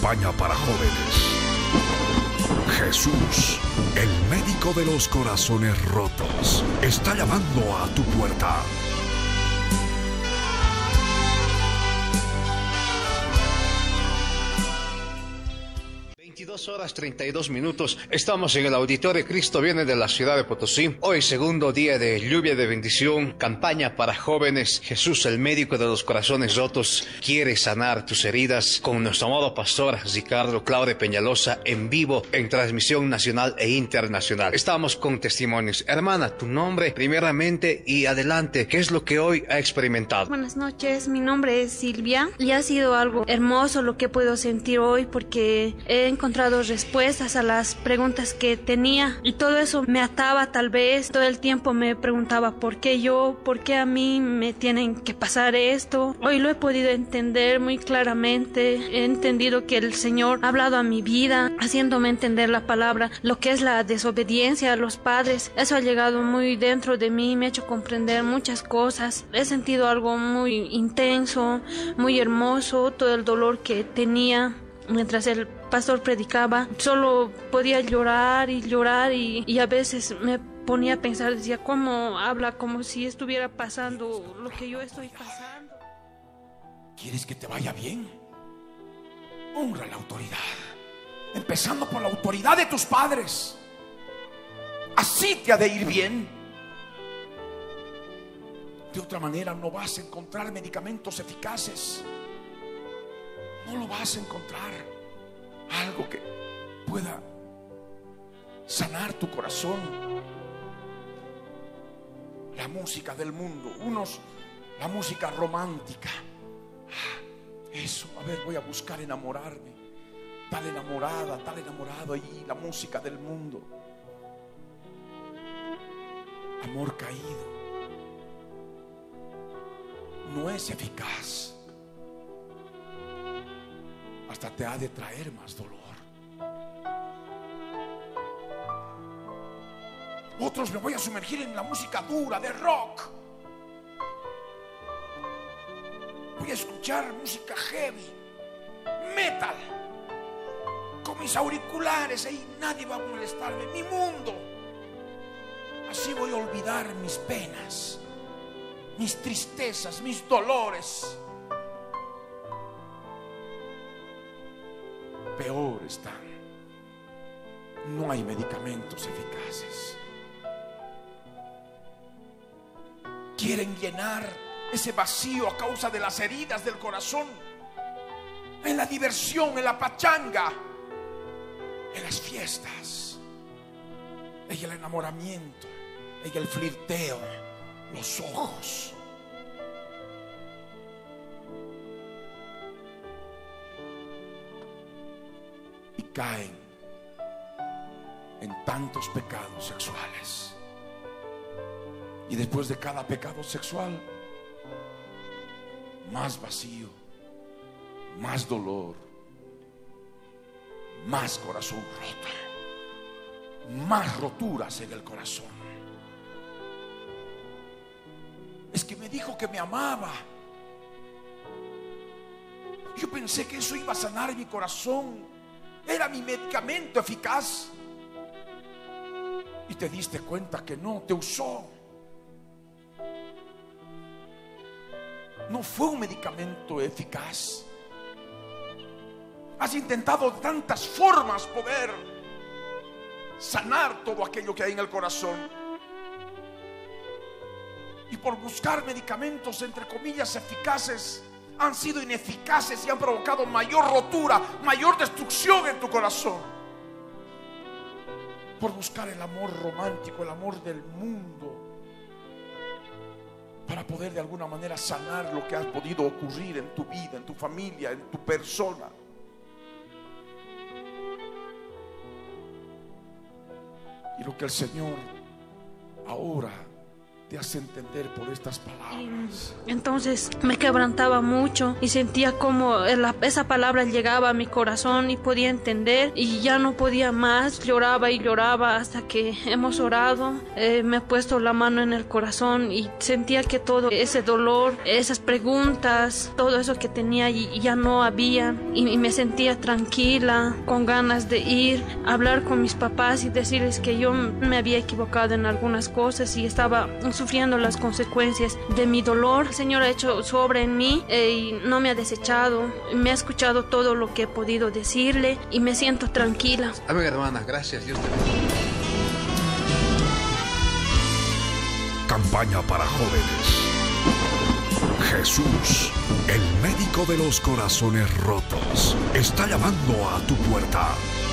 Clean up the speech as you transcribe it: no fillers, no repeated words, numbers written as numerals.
campaña para jóvenes. Jesús, el médico de los corazones rotos, está llamando a tu puerta. 22:32. Estamos en el auditorio Cristo viene de la ciudad de Potosí. Hoy segundo día de lluvia de bendición, campaña para jóvenes. Jesús, el médico de los corazones rotos, quiere sanar tus heridas con nuestro amado pastor Ricardo Claudio Peñalosa en vivo en transmisión nacional e internacional. Estamos con testimonios. Hermana, tu nombre primeramente y adelante. ¿Qué es lo que hoy ha experimentado? Buenas noches, mi nombre es Silvia y ha sido algo hermoso lo que puedo sentir hoy porque he encontrado respuestas a las preguntas que tenía y todo eso me ataba. Tal vez todo el tiempo me preguntaba por qué yo, por qué a mí me tienen que pasar esto. Hoy lo he podido entender muy claramente. He entendido que el Señor ha hablado a mi vida, haciéndome entender la palabra, lo que es la desobediencia a los padres. Eso ha llegado muy dentro de mí, me ha hecho comprender muchas cosas. He sentido algo muy intenso, muy hermoso, todo el dolor que tenía mientras el pastor predicaba. Solo podía llorar y llorar y a veces me ponía a pensar, decía, ¿cómo habla? Como si estuviera pasando lo que yo estoy pasando. ¿Quieres que te vaya bien? Honra la autoridad, empezando por la autoridad de tus padres. Así te ha de ir bien. De otra manera no vas a encontrar medicamentos eficaces. No lo vas a encontrar. Algo que pueda sanar tu corazón. La música del mundo, unos la música romántica. Eso, a ver, voy a buscar enamorarme. Tal enamorada, tal enamorado, y la música del mundo. Amor caído no es eficaz. Hasta te ha de traer más dolor. Otros me voy a sumergir en la música dura de rock. Voy a escuchar música heavy, metal, con mis auriculares, y nadie va a molestarme. Mi mundo. Así voy a olvidar mis penas, mis tristezas, mis dolores. Peor están. No hay medicamentos eficaces. Quieren llenar ese vacío a causa de las heridas del corazón, en la diversión, en la pachanga, en las fiestas, en el enamoramiento, en el flirteo, los ojos. Y caen en tantos pecados sexuales. Y después de cada pecado sexual, más vacío, más dolor, más corazón roto, más roturas en el corazón. Es que me dijo que me amaba. Yo pensé que eso iba a sanar mi corazón. Era mi medicamento eficaz. Y te diste cuenta que no, te usó. No fue un medicamento eficaz. Has intentado de tantas formas poder sanar todo aquello que hay en el corazón. Y por buscar medicamentos, entre comillas, eficaces, han sido ineficaces y han provocado mayor rotura, mayor destrucción en tu corazón. Por buscar el amor romántico, el amor del mundo, para poder de alguna manera sanar lo que ha podido ocurrir en tu vida, en tu familia, en tu persona. Y lo que el Señor ahora te hace entender por estas palabras. Entonces me quebrantaba mucho y sentía como esa palabra llegaba a mi corazón y podía entender, y ya no podía más. Lloraba y lloraba hasta que hemos orado. Me he puesto la mano en el corazón y sentía que todo ese dolor, esas preguntas, todo eso que tenía ya no había, y me sentía tranquila, con ganas de ir a hablar con mis papás y decirles que yo me había equivocado en algunas cosas y estaba sufriendo las consecuencias de mi dolor. El Señor ha hecho su obra en mí y no me ha desechado. Me ha escuchado todo lo que he podido decirle y me siento tranquila. Amén, hermana. Gracias. Dios te bendiga. Campaña para jóvenes. Jesús, el médico de los corazones rotos, está llamando a tu puerta.